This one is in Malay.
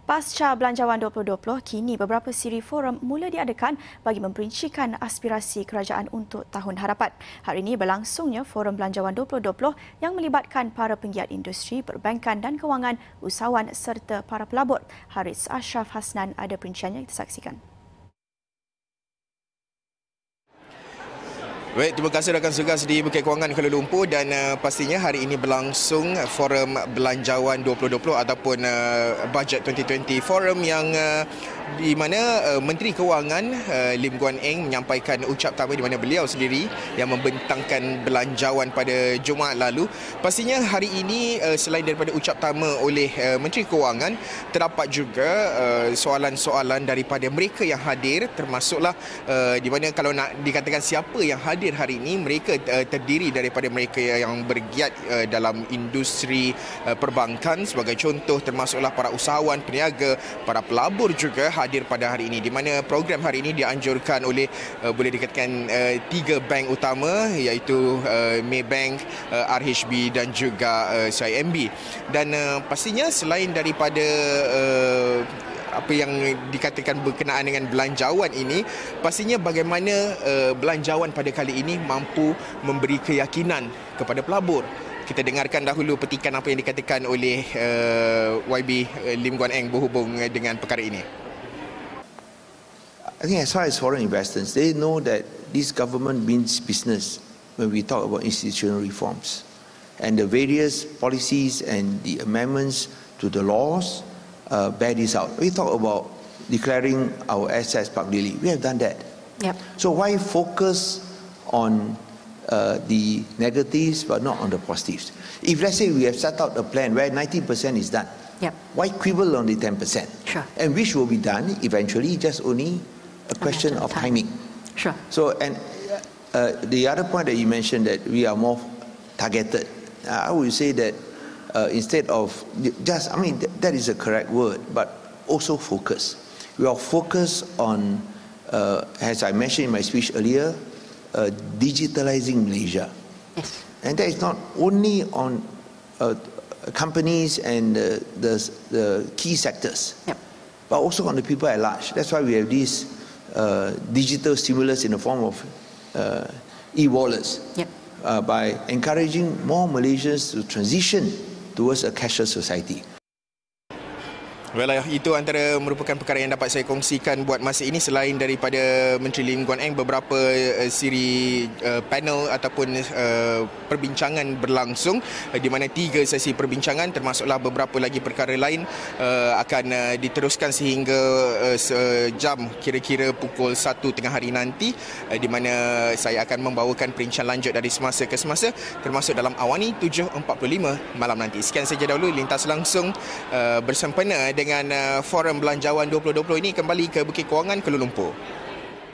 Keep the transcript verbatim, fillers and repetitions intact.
Pasca Belanjawan dua ribu dua puluh, kini beberapa siri forum mula diadakan bagi memperincikan aspirasi kerajaan untuk tahun hadapan. Hari ini berlangsungnya Forum Belanjawan dua ribu dua puluh yang melibatkan para penggiat industri, perbankan dan kewangan, usahawan serta para pelabur. Haris Ashraf Hasnan ada perinciannya, kita saksikan. Baik, terima kasih rakan segas di Bukit Kewangan Kuala Lumpur, dan uh, pastinya hari ini berlangsung Forum Belanjawan dua ribu dua puluh ataupun uh, Budget dua ribu dua puluh Forum yang uh, di mana uh, Menteri Kewangan uh, Lim Guan Eng menyampaikan ucap tama di mana beliau sendiri yang membentangkan belanjawan pada Jumaat lalu. Pastinya hari ini uh, selain daripada ucap tama oleh uh, Menteri Kewangan, terdapat juga uh, soalan-soalan daripada mereka yang hadir, termasuklah uh, di mana kalau nak dikatakan siapa yang hadir hari ini, mereka uh, terdiri daripada mereka yang bergiat uh, dalam industri uh, perbankan sebagai contoh, termasuklah para usahawan, peniaga, para pelabur juga hadir pada hari ini, di mana program hari ini dianjurkan oleh uh, boleh dikatakan uh, tiga bank utama, iaitu uh, Maybank, uh, R H B dan juga uh, C I M B. Dan uh, pastinya selain daripada uh, apa yang dikatakan berkenaan dengan belanjawan ini, pastinya bagaimana uh, belanjawan pada kali ini mampu memberi keyakinan kepada pelabur. Kita dengarkan dahulu petikan apa yang dikatakan oleh uh, Y B uh, Lim Guan Eng berhubung dengan perkara ini. I think as far as foreign investors, they know that this government means business when we talk about institutional reforms. And the various policies and the amendments to the laws uh, bear this out. We talk about declaring our assets publicly. We have done that. Yep. So why focus on uh, the negatives but not on the positives? If let's say we have set out a plan where ninety percent is done, yep, why quibble on the ten percent? Sure. And which will be done eventually, just only a question of timing. Sure. So, and uh, the other point that you mentioned, that we are more targeted, uh, I would say that uh, instead of just, I mean, th that is a correct word, but also focus. We are focused on, uh, as I mentioned in my speech earlier, uh, digitalizing Malaysia. Yes. And that is not only on uh, companies and uh, the, the key sectors, yep, but also on the people at large. That's why we have this uh, digital stimulus in the form of uh, e-wallets, yep, uh, by encouraging more Malaysians to transition towards a cashless society. Well, itu antara merupakan perkara yang dapat saya kongsikan buat masa ini. Selain daripada Menteri Lim Guan Eng, beberapa uh, siri uh, panel ataupun uh, perbincangan berlangsung, uh, di mana tiga sesi perbincangan, termasuklah beberapa lagi perkara lain uh, akan uh, diteruskan sehingga uh, sejam, kira-kira pukul satu tengah hari nanti, uh, di mana saya akan membawakan perincian lanjut dari semasa ke semasa, termasuk dalam Awani tujuh empat puluh lima malam nanti. Sekian saja dahulu lintas langsung uh, bersempena dengan dengan uh, Forum Belanjawan dua ribu dua puluh ini kembali ke Bukit Kewangan, Kuala Lumpur.